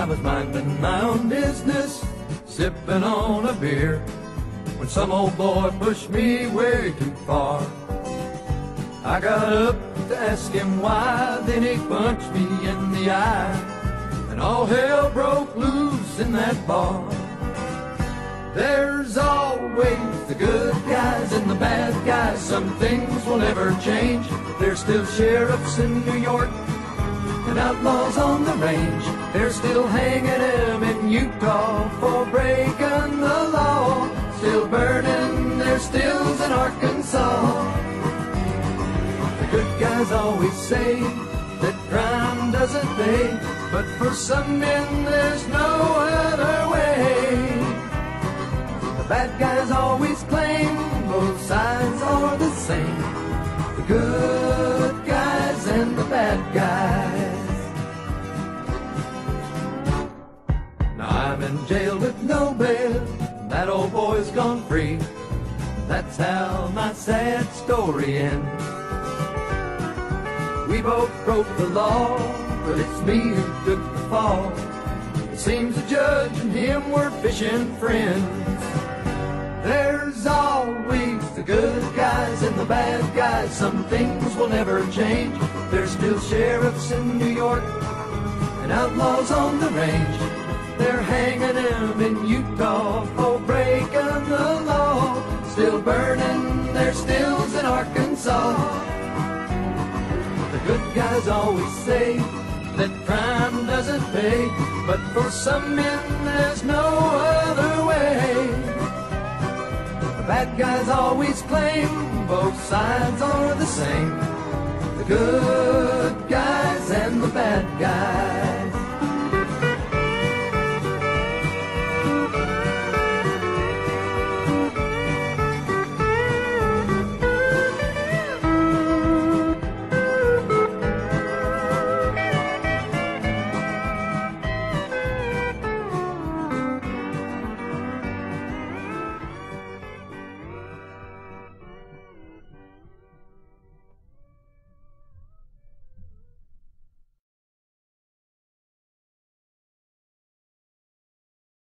I was minding my own business, sipping on a beer, when some old boy pushed me way too far. I got up to ask him why, then he punched me in the eye, and all hell broke loose in that bar. There's always the good guys and the bad guys. Some things will never change. There's still sheriffs in New York and outlaws on the range. They're still hanging them in Utah for breaking the law, still burning their stills in Arkansas. The good guys always say that crime doesn't pay, but for some men there's no other way. The bad guys always claim both sides are the same, the good guys and the bad guys. Now I'm in jail with no bail, that old boy's gone free. That's how my sad story ends. We both broke the law, but it's me who took the fall. It seems the judge and him were fishing friends. There's always the good guys and the bad guys. Some things will never change. There's still sheriffs in New York and outlaws on the range. They're hanging them in Utah for breaking the law, still burning their stills in Arkansas. The good guys always say that crime doesn't pay, but for some men there's no other way. The bad guys always claim both sides are the same, the good guys and the bad guys.